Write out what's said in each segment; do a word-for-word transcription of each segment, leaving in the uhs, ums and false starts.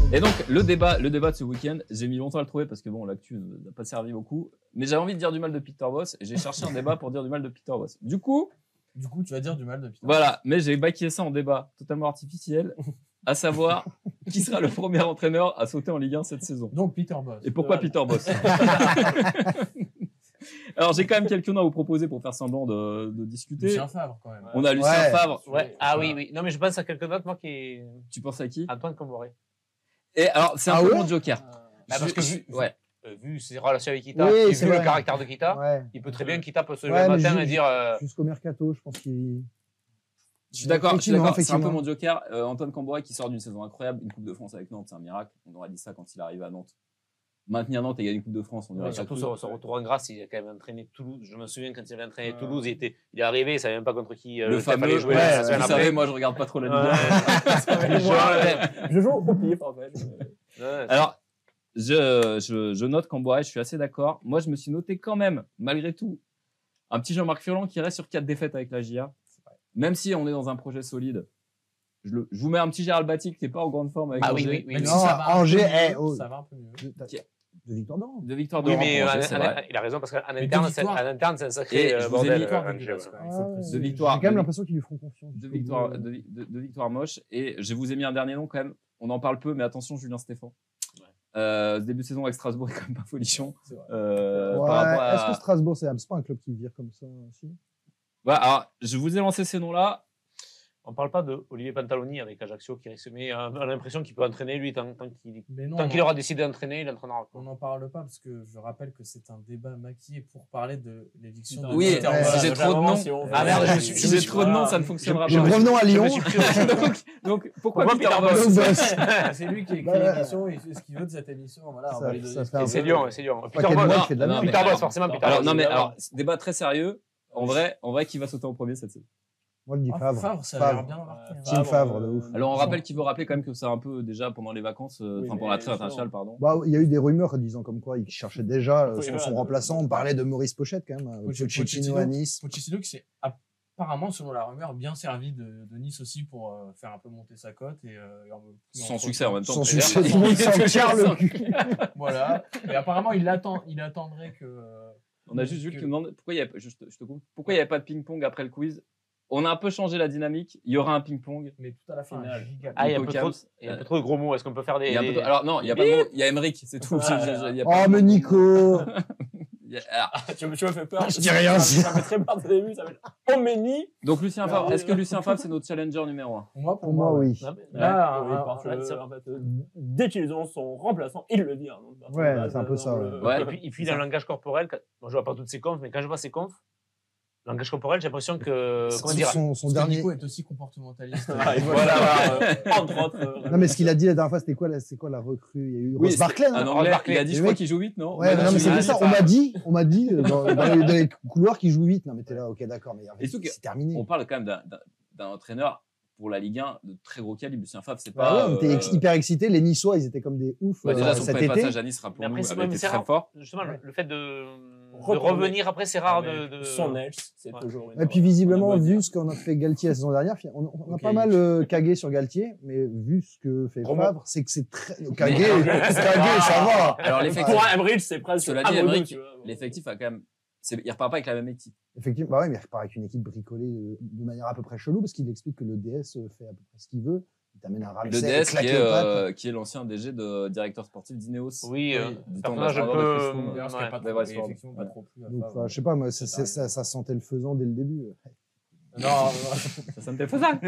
Et donc, le débat, le débat de ce week-end, j'ai mis longtemps à le trouver parce que bon, l'actu n'a pas servi beaucoup. Mais j'avais envie de dire du mal de Peter Bosz et j'ai cherché un débat pour dire du mal de Peter Bosz. Du coup, Du coup, tu vas dire du mal de Peter. voilà. Mais j'ai baquillé ça en débat totalement artificiel, à savoir qui sera le premier entraîneur à sauter en Ligue un cette saison. Donc Peter Bosz. Et pourquoi Peter Bosz? Alors, j'ai quand même quelques noms à vous proposer pour faire semblant de, de discuter. Lucien Favre, quand même. On a Lucien Ouais. Favre. Ouais. Ah oui, oui. Non, mais je pense à quelques notes, moi, qui. Tu penses à qui? Antoine Comboré. Et alors, c'est un Ah peu ouais mon joker. Bah, parce que Je- vu, ouais. euh, vu ses relations avec Kita, Oui, et c'est vu le vrai. caractère de Kita, Ouais. il peut très bien Kita peut se lever Ouais, le mais matin ju- et dire. euh, Jusqu'au mercato, je pense qu'il. Je suis d'accord, je suis Effectivement, d'accord. C'est un peu effectivement. mon joker. Euh, Antoine Camboré qui sort d'une saison incroyable, une Coupe de France avec Nantes, c'est un miracle. On aurait dit ça quand il arrive à Nantes. Maintenir Nantes et gagner une Coupe de France, on ouais, aurait surtout pas son, cru. son retour en grâce, il a quand même entraîné Toulouse. Je me souviens quand il avait entraîné Ouais. Toulouse, il, était, il est arrivé, il savait même pas contre qui euh, Le Steph fameux, allait jouer ouais, la vous semaine savez, après. moi je regarde pas trop la Ligue Ouais. un. Je- Je joue au pif, en fait. Ouais. Alors, je, je, je note Camboré, je suis assez d'accord. Moi, je me suis noté quand même, malgré tout, un petit Jean-Marc Furlan qui reste sur quatre défaites avec la J A. Même si on est dans un projet solide. Je, le, je vous mets un petit Gérald Batic qui n'est pas en grande forme avec Ah oui, Angers. oui, oui. Même Non, si ça va un peu Angers, mieux, eh, oh. ça va un peu mieux. De, de Victor Doran. De victoire de Oui, rang mais pour en- Angers, c'est en- vrai. il a raison parce qu'en Mais interne, deux c'est victoires. en interne, c'est un Et sacré je euh, vous ai bordel. mis- euh, Angers, ouais. Il faut le préciser. De victoire. J'ai quand même de- l'impression qu'ils lui font confiance. Deux victoires, deux, deux- deux victoires moches. Et je vous ai mis un dernier nom quand même. On en parle peu, mais attention, Julien Stéphan. Ouais. Euh, ce début de saison avec Strasbourg est quand même pas folichon. C'est vrai. Euh, Ouais, par rapport à- Est-ce que Strasbourg, c'est c'est pas un club qui vire comme ça aussi? Voilà, alors, je vous ai lancé ces noms-là. On parle pas de Olivier Pantaloni avec Ajaccio qui risque, mais euh, on a l'impression qu'il peut entraîner lui tant, tant qu'il Mais non, tant on- qu'il aura décidé d'entraîner, il entraînera. on n'en parle pas parce que je rappelle que c'est un débat maquillé pour parler de l'éviction. Putain, de Oui, Peter ouais, Bosz. si j'ai déjà, trop de vraiment, noms. si on- Ah merde, je me suis- Si j'ai trop de noms, ça ne fonctionnera Et pas. revenons à Lyon. donc, donc, pourquoi, Pourquoi Peter Peter Bosz Donc, Boss. C'est lui qui écrit Bah, l'émission, il fait ce qu'il veut de cette émission. Voilà, on Ça- va lui ça donner. fait un Et peu- c'est Lyon, c'est Lyon. Pas Peter quel Bosz, mois non, qui fait de la non, merde. mais- Peter Bosz, forcément Peter Alors, Bosz. non, mais évidemment. alors, débat très sérieux. En vrai, en vrai, qui va sauter en premier cette saison? Moi, je dis Ah, Favre. Favre, ça a l'air Favre. bien marqué. hein. Team Favre, de ouf. Alors, on rappelle qu'il veut rappeler quand même que c'est un peu déjà pendant les vacances, euh, Oui, enfin, mais pendant la trêve justement. internationale, pardon. Bah, il y a eu des rumeurs disant comme quoi il cherchait déjà euh, Oui, son, voilà. son remplaçant. On parlait de Maurice Pochette quand même. euh, Poch- Pochettino Pochettino. à Nice. Pochettino qui s'est apparemment, selon la rumeur, bien servi de, de Nice aussi pour euh, faire un peu monter sa cote. Et, euh, et en- Sans entre- succès en même temps. Sans très succès, bien. tout le monde s'en tire le cul. Voilà. Et apparemment, il, attend, il attendrait que. euh, On a juste Jules que- qui me demande pourquoi il y a, juste, je te coupe, pourquoi il n'y avait pas de ping-pong après le quiz. On a un peu changé la dynamique. Il y aura un ping-pong. Mais tout à la fin, un Finale. giga- Ah, il y a un Nico peu trop, Camps. il y a un peu trop de gros mots. Est-ce qu'on peut faire des. Il y a un peu de- des- Alors non, il y a pas de mots. Il y a Emmerich, c'est tout. Ah, Je- je- il y a pas Oh, de mais mots. Nico. Il y a- alors, tu, me, tu me fais peur. Je dis rien. Ça, ça fait très peur au début. Ça fait Oménie. donc Lucien Ah, Favre, oui. est-ce que Lucien Favre c'est notre challenger numéro un? Pour moi, pour Pour moi, ouais. oui. Non, mais- Là, Oui, un- parce un- que, c'est- en fait, euh, dès qu'ils ont son remplaçant, il le dit. hein, donc, parce que, Ouais, bah, c'est un peu dans ça, le- ouais. Et puis, et puis dans le langage corporel, quand- moi je vois pas toutes ces confs, mais quand je vois ces confs, le langage corporel, j'ai l'impression que. Comment dire Son, son Parce que dernier. Nico est aussi comportementaliste. Ah, et Voilà, voilà, euh, entre autres. euh, Non, mais ce qu'il a dit la dernière fois, c'était quoi, la- c'est quoi la recrue? Il y a eu Oui, Ross Barkley, Un non? anglais. Barclay. Il a dit, Le je crois mec- qu'il joue huit, non? Ouais, Bah, non, mais je- c'était il ça. dit On m'a dit, on m'a dit euh, dans, dans les, dans les couloirs qu'il joue huit. Non, mais t'es là, ok, d'accord, mais en fait, Et surtout que- c'est terminé. On parle quand même d'un- d'un d'un entraîneur pour la Ligue un de très gros calibre. Lucien Favre, c'est Bah pas. ouais, on était euh, ex- hyper excités. Les Niçois, ils étaient comme des oufs ouais, euh, déjà, son cet premier été. passage à Nice, Mais rappelons-nous, après, c'est avait pas- été mais c'est très rare. fort. Justement, le, le fait de, de Retourner. revenir après, c'est rare de. de... Son edge, c'est Ouais. toujours. une Et puis erreur. visiblement, On a beau vu dire. ce qu'on a fait Galtier la saison dernière, on, on a Ok. pas mal euh, cagué sur Galtier, mais vu ce que fait Romain. Favre, c'est que c'est très cagué, cagué, ça va. Alors, l'effectif, Pour un Emmerich, c'est presque. cela dit, Amoureux, Emmerich, tu vois. l'effectif a quand même. c'est- Il repart pas avec la même équipe. Effectivement, bah ouais, mais il repart avec une équipe bricolée de, de manière à peu près chelou, parce qu'il explique que le D S fait à peu près ce qu'il veut. Il t'amène un Ramsey, Le D S qui claque est, les pattes. euh, qui est l'ancien D G de directeur sportif d'Ineos. Oui, euh, du temps personnage un d'Alexandre de peu. Clisson, D'ailleurs, ce qui a ouais. pas Ouais, trop- ouais, et c'est vrai. effectivement pas trop plu à Donc, Favre. enfin, je sais pas, moi, c'est- Ça c'est- ça, ça sentait le faisant dès le début. Non, non. Ça, ça me fait faisable.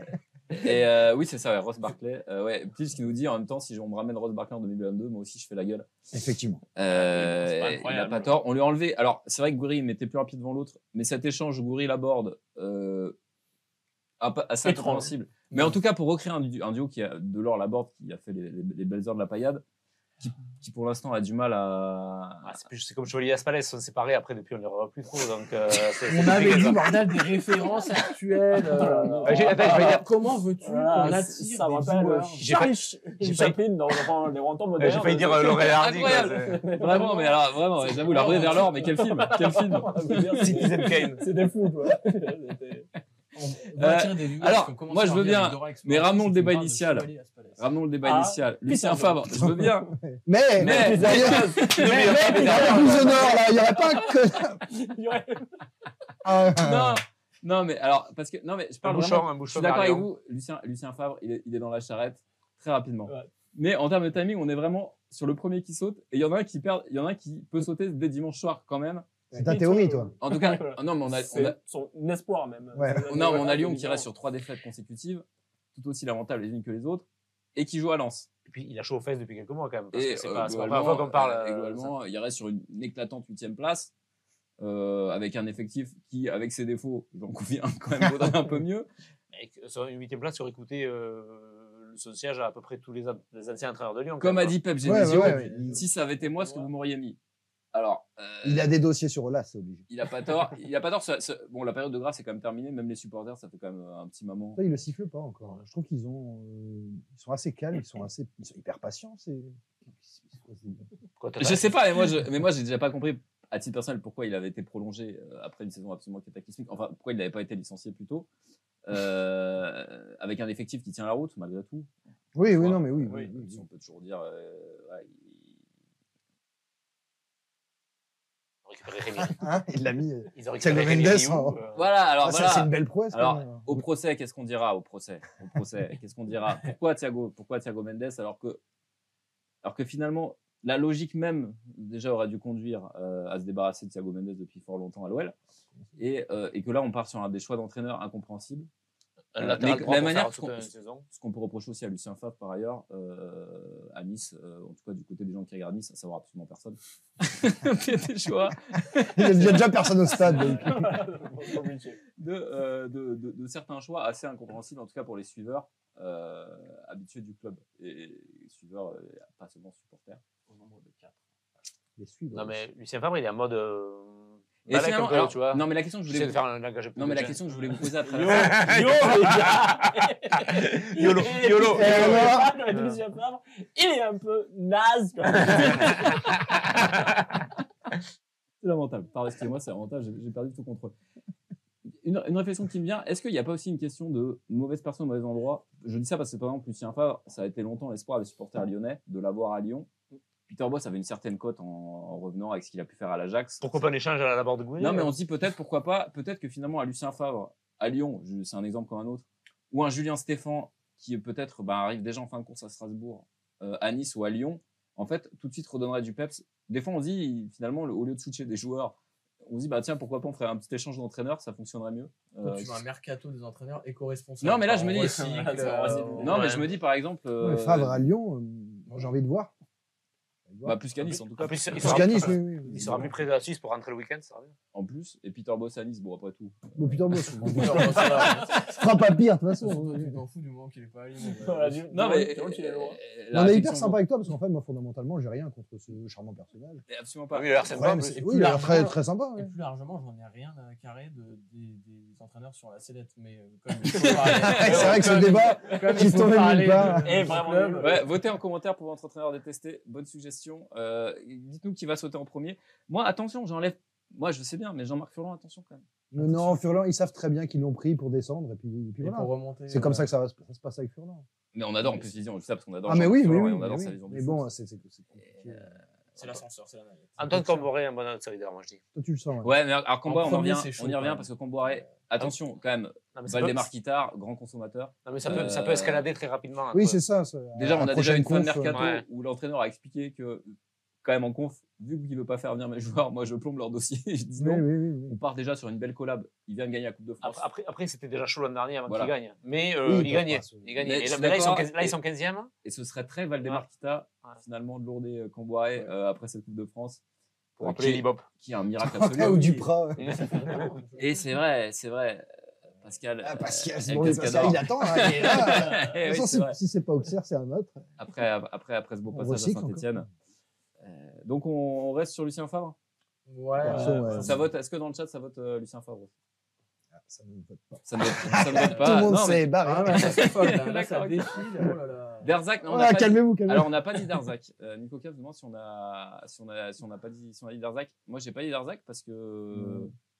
Et euh, oui, c'est ça, ouais, Ross Barkley. Euh, ouais, Pils qui nous dit en même temps, si on me ramène Ross Barkley en deux mille vingt-deux, moi aussi je fais la gueule. Effectivement. Euh, C'est pas il incroyable. n'a pas tort. On lui a enlevé. Alors, c'est vrai que Goury mettait plus un pied devant l'autre, mais cet échange Goury-Laborde, euh, un peu- assez Étrange. incompréhensible. Mais en tout cas, pour recréer un, du- un duo qui a de l'or Laborde, qui a fait les, les- les belles heures de la paillade, qui, qui pour l'instant a du mal à. Ah, c'est plus- c'est comme Chevalier Aspalès, ils sont séparés après depuis, on ne les revoit plus trop. Donc, euh, c'est- c'est On avait compliqué, dit, ça. bordel, des références actuelles. euh, Ouais, j'ai- attends, je vais dire- Comment veux-tu Voilà, qu'on ça attire me des rappelle viewers J'ai Charlie j'ai Chaplin dans dans les rentants Ouais, modernes. J'ai failli dire euh, Laurel Hardy. quoi, Incroyable. c'est- Vraiment, mais alors, vraiment, ouais, j'avoue, la ruée vers l'or, mais quel film, quel film. Citizen Kane. C'était fou, quoi. C'était- On va Euh, attirer des viewers alors, qui ont commencé moi, je à veux regarder bien, Dora mais Explorer, ramenons le c'est débat une barre de initial. Chevalier Aspalès. Ramenons le débat Ah, initial. Peter Lucien Favre, je veux bien. Mais, Mais- mais, mais, mais, mais, mais, plus au nord, là, il n'y aurait pas un connard. Il y aurait- Ah, Non, non, mais alors, parce que, non, mais je Un parle bouchon, vraiment, un je suis bouchon. d'accord avec Marion. vous, Lucien, Lucien Favre, il est, il est dans la charrette très rapidement. Ouais. Mais en termes de timing, on est vraiment sur le premier qui saute, et il y en a un qui perd, il y en a un qui peut sauter dès dimanche soir quand même. c'est ta théorie, toi. En tout cas, Voilà. non, mais on a, on C'est a, son espoir même. Ouais. on a, on a Lyon qui évidemment. reste sur trois défaites consécutives, tout aussi lamentables les unes que les autres, et qui joue à Lens. Et puis, il a chaud aux fesses depuis quelques mois, quand même. Parce Et que c'est euh, pas, c'est pas la globalement, première fois qu'on parle. euh, et euh, globalement, il reste sur une, une éclatante huitième place, euh, avec un effectif qui, avec ses défauts, j'en conviens, quand même vaudrait un peu mieux. Et que sur une huitième place, ça aurait coûté euh, son siège à à peu près tous les, an- les anciens entraîneurs de Lyon. quand Comme a même, dit Pep Ouais, Genesio, ouais, ouais, ouais. si ça avait été moi, ce que vous m'auriez mis. Alors, euh, Il a des dossiers sur Olas, c'est obligé. il a pas tort. Il a pas tort. ça- ça- bon, la période de grâce est quand même terminée. Même les supporters, ça fait quand même un petit moment. Ça, ils le sifflent pas encore. Je trouve qu'ils ont, euh, ils sont assez calmes, ils sont assez, ils sont hyper patients. C'est. Quand t'as- Je sais pas, mais moi, je, mais moi, j'ai déjà pas compris à titre personnel pourquoi il avait été prolongé euh, après une saison absolument cataclysmique. Enfin, pourquoi il n'avait pas été licencié plus tôt, euh, avec un effectif qui tient la route malgré tout. Oui, oui, Ouais. non, mais oui. Oui, oui, oui, si oui. on peut toujours dire. euh, ouais, il- Ils ont récupéré Rémi. Hein, il l'a mis. euh, Ils ont Thiago récupéré Rémi Mendes, Rioux, hein. euh, Voilà. Alors Ah, ça, voilà. c'est une belle prouesse. quand Alors, même. au procès, qu'est-ce qu'on dira au procès Au procès, qu'est-ce qu'on dira Pourquoi Thiago Pourquoi Thiago Mendes alors que, alors que finalement, la logique même déjà aurait dû conduire euh, à se débarrasser de Thiago Mendes depuis fort longtemps à l'O L, et, euh, et que là, on part sur un des choix d'entraîneur incompréhensibles. un Euh, latéral mais droit la pour manière faire toute qu'on- une saison. Ce qu'on peut reprocher aussi à Lucien Favre par ailleurs, euh, à Nice, euh, en tout cas du côté des gens qui regardent Nice, à savoir absolument personne. Il y a des choix Il y a déjà- déjà personne au stade. donc. de, euh, de, de, de certains choix assez incompréhensibles, en tout cas pour les suiveurs euh, habitués du club. Et, et suiveurs, euh, pas seulement supporters. Au nombre de quatre. Les suivre. Non, mais Lucien Favre, il est en mode. Euh, Et Balek finalement, un peu, alors, tu vois. non mais la question que je J'essaie voulais de vous... faire un langage non mais la question que je voulais vous poser à Yo, travers yo, les gars. YOLO, Et- YOLO. et Et alors alors, le Lucien Favre, il est un peu naze. quand même. c'est lamentable. Pardon, excusez-moi, c'est lamentable, j'ai j'ai perdu tout contrôle. Une, une réflexion qui me vient, est-ce qu'il n'y a pas aussi une question de mauvaise personne au mauvais endroit? Je dis ça parce que par exemple Lucien Favre, ça a été longtemps l'espoir des supporters lyonnais de l'avoir à Lyon. Peter Bosz avait une certaine cote en, en revenant avec ce qu'il a pu faire à l'Ajax. Pourquoi pas un échange à la barre de Goulet Non, mais on se dit peut-être, pourquoi pas, peut-être que finalement à Lucien Favre, à Lyon, je- c'est un exemple comme un autre, ou un Julien Stéphan qui peut-être bah, arrive déjà en fin de course à Strasbourg, euh, à Nice ou à Lyon, en fait, tout de suite redonnerait du peps. Des fois, on se dit, finalement, le- au lieu de switcher des joueurs, on se dit, bah tiens, pourquoi pas on ferait un petit échange d'entraîneurs, ça fonctionnerait mieux. Quand Euh, tu veux un mercato des entraîneurs éco-responsable. Non, mais là, je on me dis- recycle, Ça va, c'est- euh, non, mais Ouais. je me dis, par exemple, euh, Ouais, Favre à Lyon, euh, moi, j'ai envie de voir. J'ai envie de voir. bah, plus qu'à Nice, en tout cas. En plus, il Plus sera, qu'à Nice, oui, oui. il sera plus près de la Suisse pour rentrer le week-end, ça sera bien. En plus, et Peter Bosz à Nice, bon, après tout. Bon, putain, bon, c'est bon. alors, ça va. Ce sera pas pire, de toute façon. Surtout, tu t'en fous du moment qu'il est pas à Lyon. Voilà, du- Non, du- mais. du- du- du- euh, Mais la on est hyper réflexion- sympa avec toi parce qu'en fait, moi, fondamentalement, j'ai rien contre ce charmant personnage. Mais Absolument Ah pas. oui, il a l'air Le sympa. problème, en plus. c'est- Et oui, plus il a l'air très, largement- très sympa. Et ouais. plus largement, j'en ai rien à carrer de, des, des entraîneurs sur la sellette. Mais euh, comme il faut parler- C'est vrai que ce comme- débat, comme qui il se faut tournait nulle parler part. de- Eh, du vraiment club, nul. Ouais, votez en commentaire pour votre entraîneur détesté. Bonne suggestion. Euh, dites-nous qui va sauter en premier. Moi, attention, j'enlève. Moi, je sais bien, mais Jean-Marc Furlan, attention quand même. Mais non, Furlan, ils savent très bien qu'ils l'ont pris pour descendre. Et puis, et puis Et voilà. pour remonter. C'est comme euh, ça que ça, va, se- ça se passe avec Furlan. Mais on adore en plus vision, je sais ça parce qu'on adore Ah, mais oui, Jean-Marc oui, Furlan oui. et on adore mais sa oui. vision du Mais foot. bon, c'est c'est- c'est compliqué. Et, euh, C'est l'ascenseur, c'est la navette. Antoine Camboré, un bon outsider, moi je dis. Toi, tu le sens. ouais. Ouais, mais alors Comboiré, on, en premier, revient, c'est chaud, on y quand revient même. parce que Comboiré, attention quand même, Non, mais ça peut, Valdemar Quittard, grand consommateur. non, mais ça peut, ça peut Euh, escalader très rapidement. Oui, entre- c'est ça. ça. Déjà, À on la a déjà une fin de prochaine mercato conf, ouais. où l'entraîneur a expliqué que, quand même en conf, vu qu'il veut pas faire venir mes joueurs, moi je plombe leur dossier. Je dis Oui, non. oui, oui, oui. On part déjà sur une belle collab. Il vient de gagner la Coupe de France. Après, après, après, c'était déjà chaud l'an dernier avant Voilà. qu'il gagne. Mais euh, Oui, il ils peuvent gagnait. pas se- Il gagnait. Mais Et je là, suis mais là, ils sont, d'accord. quinze- là, ils Et- sont quinzième. Et ce serait très Valdemar Ouais. Kita, Ouais. finalement, de lourder euh, Comboiré euh, après cette Coupe de France. Pour Euh, appeler qui, est, Libop. qui est un miracle Ah, absolu. ou Duprat. ouais. Et c'est vrai, c'est vrai. Pascal. Ah, Pascal, euh, c'est El bon, Cascador. Pascal, il attend. hein, il est là. De Eh toute oui, façon, c'est si- vrai. si c'est pas Auxerre, c'est un autre. Après, après, après ce beau On passage à recycle encore. Saint-Etienne. donc on, on reste sur Lucien Favre. Ouais, Perso, ouais, ouais. ouais. Ça vote. Est-ce que dans le chat ça vote euh, Lucien Favre? Ah, ça ne vote pas. Ça ne vote, ça ne vote pas. Tout le monde Non, mais- s'est barré. Ah, ouais, ça c'est folle. Là, Là, ça D'accord. défile. Oh là là. Derzac, non, on Ah, n'a pas dit- calmez-vous, calmez-vous. Alors on n'a pas dit Derzac. Euh, Nico Cap demande si on a si on a si on n'a pas dit si on a dit Derzac. Moi j'ai pas dit Derzac parce que Mm.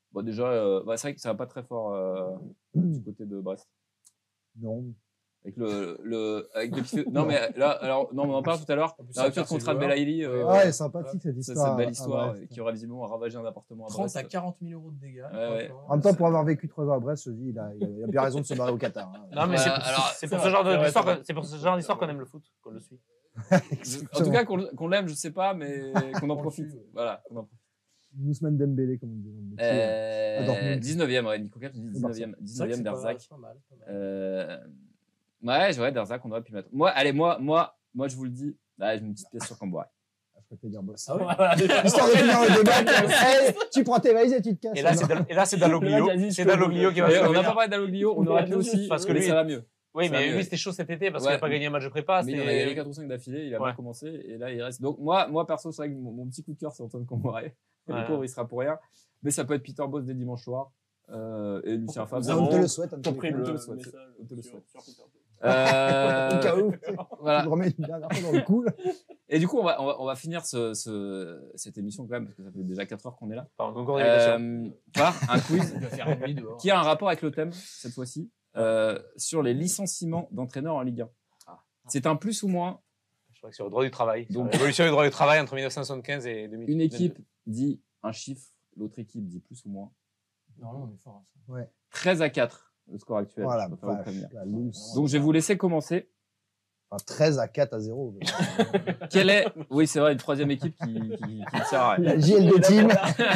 Bon, déjà, euh, bah, c'est vrai que ça va pas très fort euh, du côté de Brest. Non. Avec le, le, avec le pif- non, mais là, alors, non, on en parle tout à l'heure. En plus, La ça rupture de perd ses contrat de joueurs. Belaïli, euh, Ouais, ouais, sympathique cette ça, histoire. cette belle à- à histoire Brest. qui aurait visiblement ravagé un appartement à trente Brest. à quarante mille euros de dégâts. Ouais, ouais. franchement. En même temps, pour avoir vécu trois ans à Brest, je dis, il a, il a, il a bien raison de se barrer au Qatar. hein. Non, mais Ouais, c'est alors, c'est pour c'est ce genre vrai, de- c'est d'histoire vrai, qu'on- c'est pour ce genre d'histoire qu'on aime le foot, qu'on le suit. En tout cas, qu'on qu'on l'aime, je sais pas, mais qu'on en On le profite. suit, ouais. Voilà. qu'on en profite. Ousmane Dembélé, comme on dit dans le métier. Euh, à Dortmund. dix-neuvième, ouais, Nico Cap, dit C'est Barça. dix-neuvième. C'est vrai que dix-neuvième c'est pas- d'Arzac. c'est pas mal, pas mal. Euh, ouais, je- ouais, Darzac, on aurait pu mettre. Moi, allez, moi, moi, moi, je vous le dis, là, je mets une petite pièce sur Camboire. Ah, je peux te dire boss. Ah ouais. Histoire de finir le débat. Hey, tu prends tes valises et tu te casses. Et là, c'est Dal- et là, c'est Le mec Dalloglio. a dit C'est ce que Dalloglio vous qui va voulez. Et se on n'a pas revenir. parlé d'Aloglio, on aurait pu aussi, Parce que mais lui- ça va mieux. Oui, ça va mais mieux. lui, c'était chaud cet été parce Ouais. qu'il n'a pas gagné un match de prépa. Mais il en a gagné C'était quatre ou cinq d'affilée, il a Ouais. bien commencé, et là, il reste. Donc, moi, moi perso, c'est vrai que mon, mon petit coup de cœur, c'est Antoine Camboire. Le Ouais. pauvre, il sera pour rien. Mais ça peut être Peter Bosz dès dimanche soir, euh, et Lucien Favre. On te le souhaite. on te le compris souhaite. le te le souhaite. message On te le sur- souhaite. sur Twitter. Euh, Au cas où, tu sais, voilà. tu te remets une dernière fois dans le cou. là. Et du coup, on va, on va, on va finir ce, ce, cette émission quand même, parce que ça fait déjà quatre heures qu'on est là. par un concours d'évitation. Euh, par un quiz Il va faire une nuit dehors. qui a un rapport avec le thème, cette fois-ci, euh, sur les licenciements d'entraîneurs en Ligue un. C'est un plus ou moins. Je crois que sur le droit du travail. Donc- Donc, l'évolution du droit du travail entre mille neuf cent soixante-quinze et deux mille. Une équipe dit un chiffre, l'autre équipe dit plus ou moins. Non, non, on est fort. à ça. treize à quatre, le score actuel. Voilà, je préfère vous vache, prévenir. la loose. Donc, je vais vous laisser commencer. Enfin, treize à quatre à zéro. Quelle est. Oui, c'est vrai, une troisième équipe qui, qui, qui ne sert à rien. La J L D Team.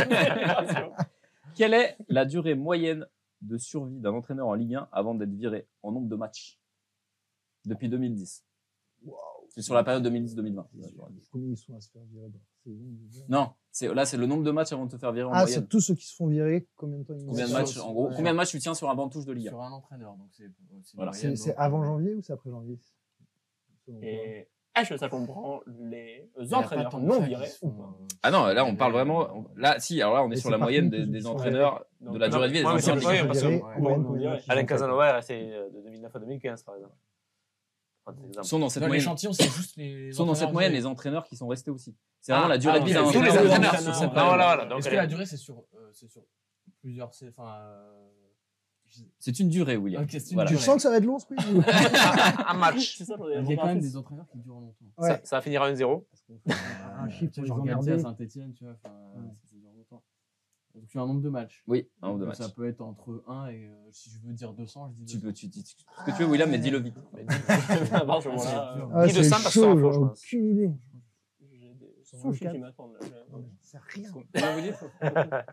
Quelle est la durée moyenne de survie d'un entraîneur en Ligue un avant d'être viré en nombre de matchs depuis deux mille dix? C'est sur la période deux mille dix deux mille vingt. Combien ils sont à se faire virer par saison, déjà Non, c'est, là, c'est le nombre de matchs avant de te faire virer en Ah, moyenne. c'est tous ceux qui se font virer. Combien de temps ils Combien de mettent matchs, sur- en gros, Ouais. combien de matchs tu tiens sur un banc de touche de Ligue un? Sur un entraîneur. Donc c'est, c'est Voilà. une C'est moyenne, c'est donc, avant euh, janvier ou c'est après janvier selon toi Et est-ce que ça comprend les il y a pas entraîneurs tant de non ça qui virés sont, ou pas euh, Ah non, là, on mais- parle vraiment. on- Là, si, alors là, on est Et sur c'est la par moyenne contre des, ceux des qui sont entraîneurs, Donc, de la non, durée de vie des ouais, mais entraîneurs. c'est- ouais, parce que- Virés, ouais, combien- on combien dirait. de matchs ils Alain ont fait Casanova, c'est euh, de deux mille neuf à deux mille quinze, par exemple. Prends cet exemple. Sont dans cette Non, moyenne. l'échantillon, c'est juste les. Sont dans cette entraîneurs moyenne virés. les entraîneurs qui sont restés aussi. C'est vraiment Ah, la durée ah, de vie ok, d'un tous les entraîneur. entraîneurs sur sur cette cette Ah, période. voilà, voilà. Donc, Est-ce que elle- la durée, c'est sur, euh, c'est sur plusieurs. c'est- Enfin. euh, C'est une durée, William. Ok, c'est une Voilà. Tu durée. sens que ça va être long ce quiz ou- un match. C'est ça, j'en Il y ai a quand même remarqué. des entraîneurs qui durent longtemps. Ouais. Ça, ça va finir à un zéro. Un chiffre Tu pour vois, les genre Galtier à emmerder. Saint-Etienne, tu vois. enfin, ça, ça dure longtemps. Donc tu as un nombre de matchs. Oui, un ou deux Donc, matchs. Ça peut être entre un et. euh, si je veux dire deux cents, je dis Tu deux cents. peux, tu dis ce que tu veux, William, mais dis-le vite. À partir de ce moment-là, dur. Ah, Dis de c'est ça parce que chaud, ça va, j'ai je pense. aucune idée. j'ai des Sur sushis vingt-quatre. qui m'attendent. là. J'ai- C'est rien. Comment vous dites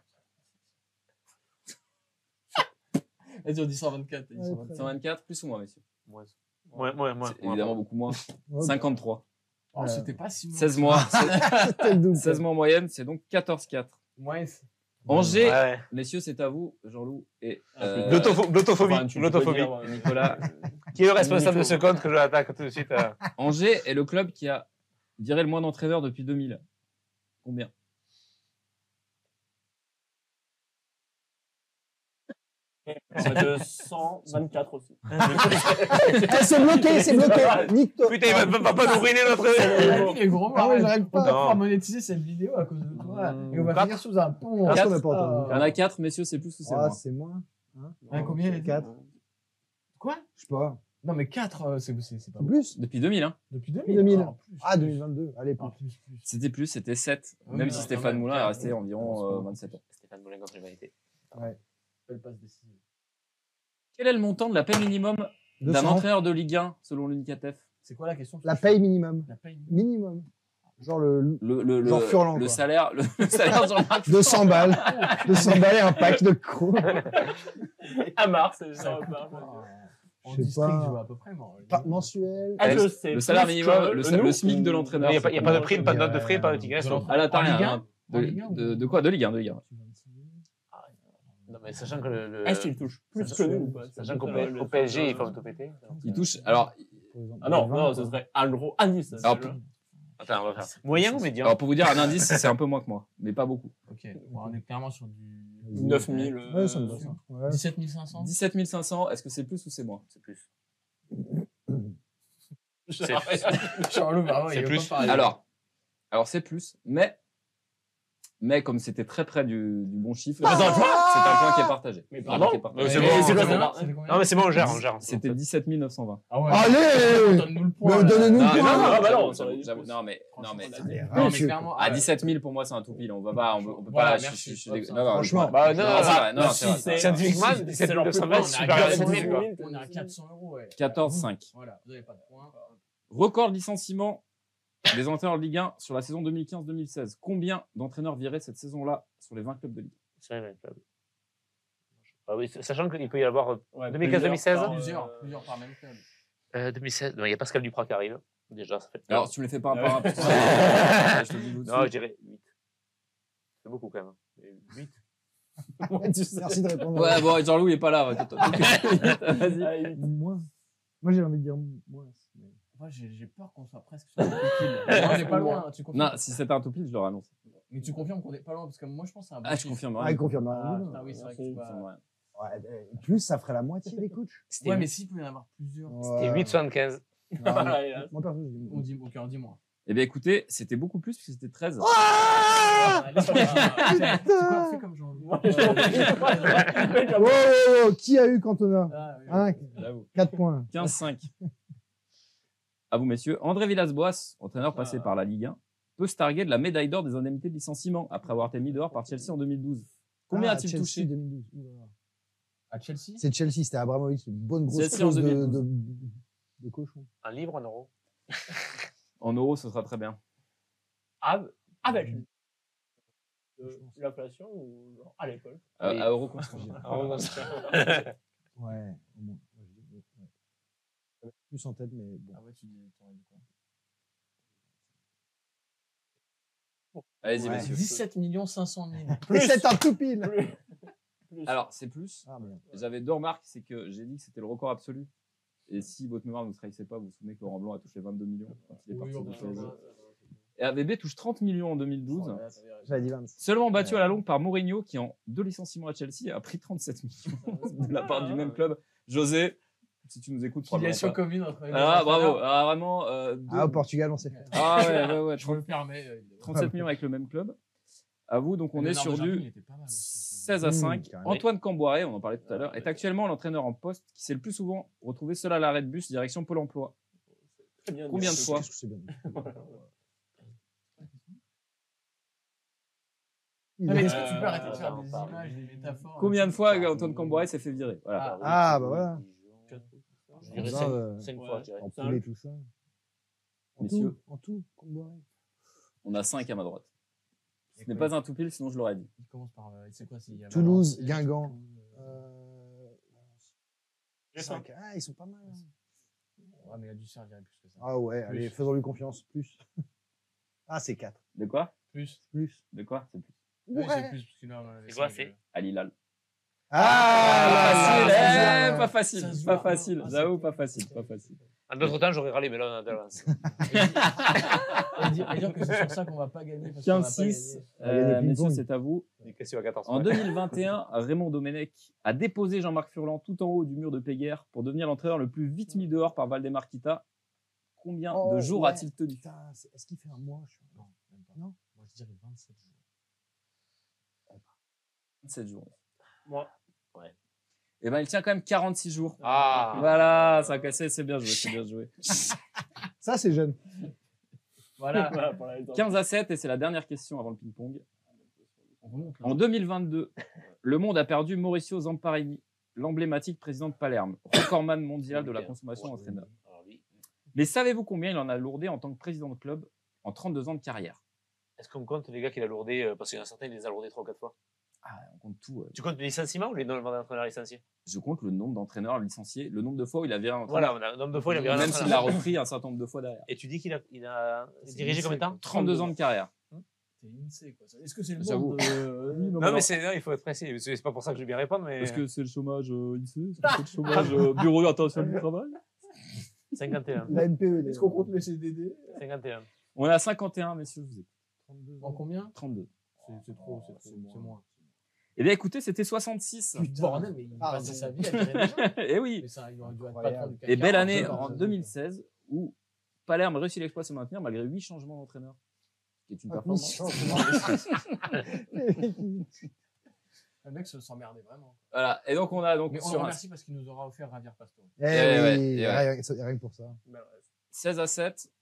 Vas-y, on dit cent vingt-quatre. t'as dit Ouais, cent vingt-quatre. cent vingt-quatre, plus ou moins, messieurs? Moins, moins, moins. moins, C'est évidemment beaucoup moins. Ouais, cinquante-trois. Oh, c'était pas si mal. seize mois. c'était le double. seize mois en moyenne, c'est donc quatorze quatre. Moins. Angers, Ouais. messieurs, c'est à vous, Jean-Loup et Ah, euh, L'autopho- L'autophobie. Enfin, tu peux L'autophobie. dire, ouais. Nicolas. Qui est le responsable de ce compte que je l'attaque tout de suite euh, Angers est le club qui a viré le moins d'entraîneurs depuis deux mille. Combien? C'est de cent vingt-quatre aussi. Eh, c'est bloqué, c'est bloqué. Nique-toi. Putain, il va, va- va pas nous ruiner notre. Il est gros, Ah ouais, arrête. j'arrive On va pas. pouvoir monétiser cette vidéo à cause de toi. Mmh. Et on va Quatre. finir sous un pont. Parce Quatre. qu'on n'a pas entendu. Il y en a quatre, messieurs, c'est plus ou c'est Ah, moins? c'est moins. Hein Ouais, combien il a dit Quatre. Quoi? Je sais pas. Non, mais quatre, c'est c'est- c'est pas En beaucoup. plus Depuis deux mille, hein. Depuis deux mille. deux mille. Ah, plus, Ah, plus. deux mille vingt-deux. Allez, plus. Ah, plus, plus. C'était plus, c'était sept. Oui, Même non, si quand Stéphane même, Moulin est quatre, resté oui. environ euh, vingt-sept ans. Stéphane Moulin contre l'humanité. Belle passe décisive. Quel est le montant de la paie minimum deux d'un cents. entraîneur de Ligue un selon l'UNICATEF? C'est quoi la question? La paye minimum. La paye. Minimum. Genre le Le, le, Genre le, Furlan, le quoi. salaire, le, le salaire de Jean-Marc deux cents balles. deux cents balles et un pack de crocs. À Mars, c'est ça. En Je sais district, pas. je vois à peu près, moi. Pas mensuel. Ah, le- je sais le salaire plus minimum, que le sa- nous, le SMIC de ou- l'entraîneur. Il n'y a, pas- il y a pas de prime, pas de note de Euh, frais, pas de ticket resto. Ah là, t'as En rien. Ligue un hein. En De, Ligue un ou- de, de quoi? De Ligue un, de Ligue un. Non, mais sachant que le. le- Est-ce qu'il touche plus que nous ou pas? Sachant qu'au P- au P S G, il faut tout péter. Il touche. Alors, Ah non, non, ce serait un gros indice. Alors, c'est le- Attends, on va faire. Moyen ou médian alors, pour vous dire un indice, c'est un peu moins que moi, mais pas beaucoup. Ok, bon, on est clairement sur du neuf mille. Ouais, ça me va, ça. Ouais. dix-sept mille cinq cents. dix-sept mille cinq cents, est-ce que c'est plus ou c'est moins? C'est plus. C'est Charlot, bah ouais, C'est il veut plus. pas parler. Alors, alors c'est plus, mais Mais comme c'était très près du, du bon chiffre, Ah c'est un point qui est partagé. Mais Voilà, pardon qui est partagé. Mais c'est Et- bon, et c'est combien bon. C'était combien Non, mais c'est bon, on gère, on gère. C'était dix-sept mille neuf cent vingt. Ah ouais. Allez Donne-nous le point. Mais là. donnez-nous Non, le non, point. non, Ah bah j'avoue, non, ça aurait j'avoue, été j'avoue. plus. Non, mais, non, mais, Franchement, Allez, Non, mais monsieur. clairement. à ouais. dix-sept mille, pour moi, c'est un tout pile. On va pas, on peut, on peut Voilà, pas, je- merci. je- je- Hop, je- ça non, va. non, Franchement. je- Bah, non, non, c'est ça- vrai, non, c'est vrai. c'est- Scientifiquement, c'est- dix-sept c'est leur neuf cent plus vingt, grand, c'est On est à super quatorze bien. euros. mille. On est à quatre cents euros, ouais. quatorze cinq. Voilà, vous n'avez pas de points. Record de licenciement des entraîneurs de Ligue un sur la saison deux mille quinze deux mille seize. Combien d'entraîneurs virés cette saison-là sur les vingt clubs de Ligue C'est vrai, club. Ah oui, sachant qu'il peut y avoir Ouais, deux mille quinze deux mille seize. plusieurs par, Plusieurs, euh, plusieurs par même club. euh, deux mille seize, non, il y a Pascal Duprat qui arrive. Déjà, ça fait. Alors, si tu me les fais pas un par un, parce que ça, je te le dis tout de Non, je suite. dirais huit. C'est beaucoup quand même. huit. Merci de répondre. Ouais, bon, Jean-Louis est pas là. ouais, toi, toi. Vas-y. Allez, Moins. Moi, j'ai envie de dire moins. mais- Moi, j'ai j'ai peur qu'on soit presque sur le pile. On n'est pas loin, hein, tu confirmes. Non, si c'était un tout pile, je l'aurais annoncé. Mais tu confirmes qu'on n'est pas loin, parce que moi, je pense que c'est un bon Ah, je chiffre. confirme Ah, rien. il confirme. Ah, rien. putain, oui, c'est vrai que Merci. je Je confirme vois. rien. Ouais, euh, plus, ça ferait la moitié des coachs. Ouais, mais s'il pouvait y en avoir plusieurs. C'était huit soixante-quinze. Non, Allez, là. moi, perso, je dis On moins. dit, ok, on dit moins. Eh bien, écoutez, c'était beaucoup plus, puisque c'était treize. Ah Allez, c'est quoi, fais comme Jean-Louis. Moi, j'ai envie. Wow, wow, wow, qui a eu Cantona Ah, oui. hein, J'avoue. quatre points. quinze cinq. À vous, messieurs. André Villas-Boas, entraîneur passé Ah. par la Ligue un, peut se targuer de la médaille d'or des indemnités de licenciement après avoir été mis dehors par Chelsea en deux mille douze. Combien Ah, a-t-il Chelsea touché deux mille douze. Ouh là là. À Chelsea C'est Chelsea, c'était Abramovich, une bonne grosse Chelsea en clause de, deux mille de, douze. de cochon. Un livre, un euro. En euros, ce sera très bien. Ah, ah ben, je- Euh, l'inflation ou genre à l'école. À, Oui. à euros constant. Un euro. Ouais, au moins. Ouais, je dis- ouais. J'avais plus en tête, mais bon. Ah ouais, tu dis, t'aurais dit quoi? Allez-y, Ouais. messieurs. dix-sept millions cinq cent mille. Et c'est un tout pile. Plus. Alors, c'est plus. Ah, merde. J'avais deux remarques, c'est que j'ai dit que c'était le record absolu. Et si votre mémoire ne vous trahissait pas, vous vous souvenez que Laurent Blanc a touché vingt-deux millions quand il est Oui, parti on du peut P S G. faire Et A V B touche trente millions en deux mille douze. J'avais dit vingt. Seulement battu à la longue par Mourinho, qui en deux licenciements à Chelsea a pris trente-sept millions de la part du même club. José, si tu nous écoutes, Filiation probablement pas. commune entre les Ah, deux bravo. entraîneurs. Ah, vraiment. euh, deux- Ah, au Portugal, on sait faire. Ah, ouais, ouais, ouais. Je me le permets. euh, évidemment. trente-sept millions avec le même club. À vous, donc on est Leonardo sur Jardim, il du était pas mal aussi. seize à Mmh, cinq. carrément. Antoine Camboiré, on en parlait tout à l'heure, est actuellement l'entraîneur en poste qui s'est le plus souvent retrouvé seul à l'arrêt de bus direction Pôle emploi. Très bien. Combien de fois Qu'est-ce que c'est bien. Ah, mais est-ce que tu peux Euh, arrêter de faire non, des pardon. images, des métaphores? Combien de fois Antoine Camboiré s'est fait virer? Voilà. Ah, bah voilà. Je dirais Ça, cinq, euh, cinq ouais. fois, je dirais. En Ça, poulet, tout ça. En Messieurs. tout, en tout, Comboiré. On a cinq à ma droite. Ce Et n'est quoi, pas un tout pile, sinon je l'aurais dit. Il commence par. euh, C'est quoi? C'est- il y a Toulouse, Valenciennes, Guingamp. Toulouse, euh, Euh, J'ai cinq. Ah, ils sont pas mal. hein. Ouais, mais il a dû servir plus que ça. Ah ouais, Plus. allez, faisons-lui confiance. Plus. Ah, c'est quatre. De quoi? Plus. Plus. De quoi? C'est plus. Oui, c'est plus, parce que là, on en avait C'est quoi, cinq, c'est euh. Al Hilal. Ah, Pas facile, ça se eh, voit, pas ouais. facile, Ça se pas voit. facile. Ah, J'avoue, c'est- pas facile, pas facile. En d'autres temps, j'aurais râlé, mais là, on a d'avance. Et dire, et dire que c'est sur ça qu'on va pas gagner. parce qu'on va quinze pas six. gagner. On va gagner Euh, messieurs, ping-pong. c'est à vous. Des questions à quatorze En points. deux mille vingt et un, Raymond Domenech a déposé Jean-Marc Furlan tout en haut du mur de Péguerre pour devenir l'entraîneur le plus vite mis dehors par Valdemar Kita. Combien Oh, de jours ouais. a-t-il tenu? Putain, c'est- est-ce qu'il fait un mois je suis- Non, même pas. Non. Moi, je dirais vingt-sept jours. vingt-sept jours. Moi. Eh ben, il tient quand même quarante-six jours. Ah. Voilà, ça a cassé, c'est bien joué, c'est bien joué. Ça, c'est jeune. Voilà. Voilà, pour la quinze à sept, et c'est la dernière question avant le ping-pong. On remonte là. En deux mille vingt-deux, le monde a perdu Mauricio Zamparini, l'emblématique président de Palerme, recordman mondial de la consommation d'entraîneur. Alors, lui, Mais savez-vous combien il en a lourdé en tant que président de club en trente-deux ans de carrière? est-ce qu'on compte les gars qu'il a lourdé euh, parce qu'il y en a certains, il les a lourdés trois ou quatre fois. Ah, on compte tout. euh. Tu comptes les licenciements ou les nombre d'entraîneurs licenciés? Je compte le nombre d'entraîneurs licenciés, le nombre de fois où il avait un Voilà, on a un nombre de fois, il a viré un même s'il entraîneur. l'a repris un certain nombre de fois derrière. Et tu dis qu'il a, il a C'est dirigé combien de temps? trente-deux ans de carrière. C'est INSEE, quoi. Est-ce que c'est le J'avoue. monde de... Oui, Non, mais c'est, non, il faut être précis. C'est c'est pas pour ça que je vais bien répondre, mais. Est-ce que c'est le chômage euh, I C? Est-ce que c'est le chômage euh, Bureau international du travail? cinquante et un. La N P E. Est-ce qu'on compte le C D D? cinquante et un. On est à cinquante et un, messieurs, vous êtes En combien? trente-deux. C'est c'est trop, c'est trop, c'est moins. Eh bien, écoutez, c'était soixante-six. Putain, bordel, mais il Ah, passait bon. sa vie à gérer des gens. Eh oui. Mais ça, il aurait dû être Incroyable. patron du C A C Et belle quarante. année ça, en ça, deux mille seize où Palerme réussit l'exploit de se maintenir malgré huit changements d'entraîneur. qui est une Ah, performance. Le mec se- s'emmerdait vraiment. Voilà. Et donc, on a donc Mais on le sur un remercie parce qu'il nous aura offert Javier Pastore. Eh Ouais, ouais, oui, et ouais. rien, rien que pour ça. Ben, ouais. seize à sept,